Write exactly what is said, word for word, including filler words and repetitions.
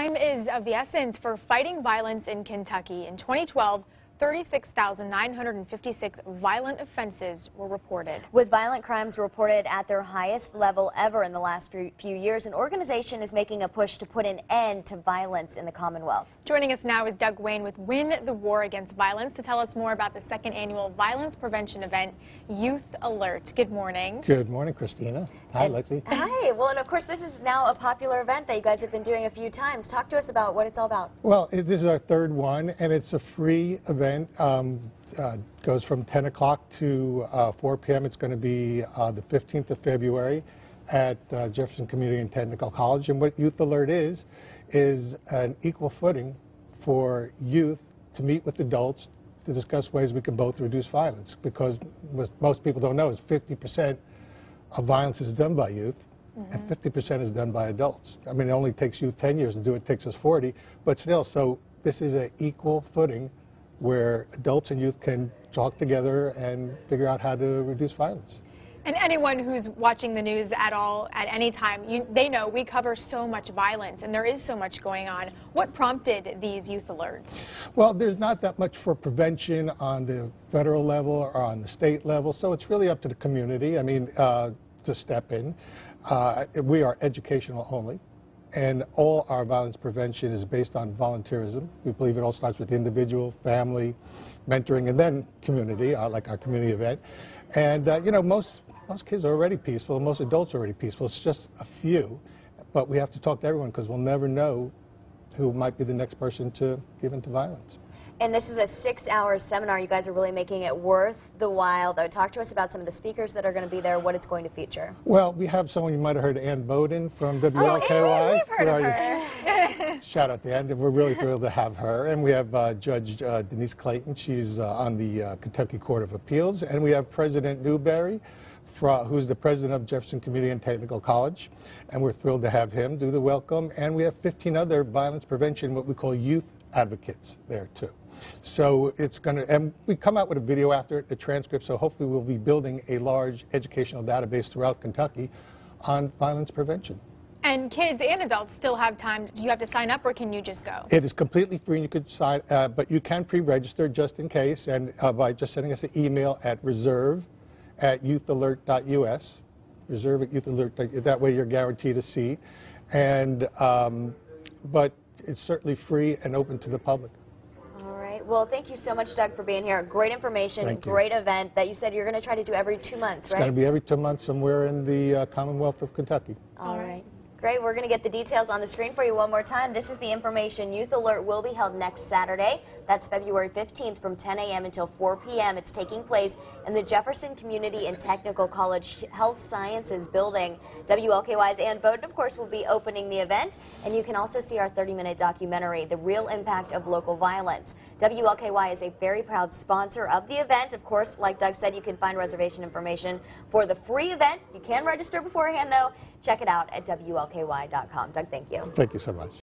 Time is of the essence for fighting violence in Kentucky. In twenty twelve, thirty-six thousand nine hundred fifty-six violent offenses were reported. With violent crimes reported at their highest level ever in the last few years, an organization is making a push to put an end to violence in the Commonwealth. Joining us now is Doug Wayne with Win the War Against Violence to tell us more about the second annual violence prevention event, Youth Alert. Good morning. Good morning, Christina. Hi, and, Lexi. Hi. Well, and of course, this is now a popular event that you guys have been doing a few times. Talk to us about what it's all about. Well, it, this is our third one, and it's a free event. Um, uh, goes from ten o'clock to uh, four p m It's going to be uh, the fifteenth of February at uh, Jefferson Community and Technical College. And what Youth Alert is, is an equal footing for youth to meet with adults to discuss ways we can both reduce violence. Because what most people don't know is fifty percent of violence is done by youth, mm-hmm. and fifty percent is done by adults. I mean, it only takes youth ten years to do it, it takes us forty, but still, so this is an equal footing where adults and youth can talk together and figure out how to reduce violence. And anyone who's watching the news at all, at any time, you, they know we cover so much violence and there is so much going on. What prompted these youth alerts? Well, there's not that much for prevention on the federal level or on the state level, so it's really up to the community, I mean, uh, to step in. Uh, we are educational only, and all our violence prevention is based on volunteerism. We believe it all starts with individual, family, mentoring, and then community, uh, like our community event. And, uh, you know, most, most kids are already peaceful, most adults are already peaceful. It's just a few, but we have to talk to everyone because we'll never know who might be the next person to give into violence. And this is a six-hour seminar. You guys are really making it worth the while. Though, talk to us about some of the speakers that are going to be there, what it's going to feature. Well, we have someone you might have heard, Ann Bowden from W L K Y. Oh, we've heard of her. Shout out to Ann. We're really thrilled to have her. And we have uh, Judge uh, Denise Clayton. She's uh, on the uh, Kentucky Court of Appeals. And we have President Newberry, who's the president of Jefferson Community and Technical College. And we're thrilled to have him do the welcome. And we have fifteen other violence prevention, what we call youth advocates there, too. So it's going to, and we come out with a video after it, the transcript, so hopefully we'll be building a large educational database throughout Kentucky on violence prevention. And kids and adults still have time. Do you have to sign up or can you just go? It is completely free and you could sign, uh, but you can pre-register just in case, and uh, by just sending us an email at reserve at youth alert dot U S, reserve at youth alert dot U S, that way you're guaranteed a seat. And, um, but it's certainly free and open to the public. Well, thank you so much, Doug, for being here. Great information, Thank you. Great event that you said you're going to try to do every two months, It's right? going to be every two months somewhere in the uh, Commonwealth of Kentucky. All right. Great. We're going to get the details on the screen for you one more time. This is the information. Youth Alert will be held next Saturday. That's February fifteenth from ten A M until four P M It's taking place in the Jefferson Community and Technical College Health Sciences Building. W L K Y's Ann Bowden, of course, will be opening the event. And you can also see our thirty minute documentary, The Real Impact of Local Violence. W L K Y is a very proud sponsor of the event. Of course, like Doug said, you can find reservation information for the free event. You can register beforehand, though. Check it out at W L K Y dot com. Doug, thank you. Thank you so much.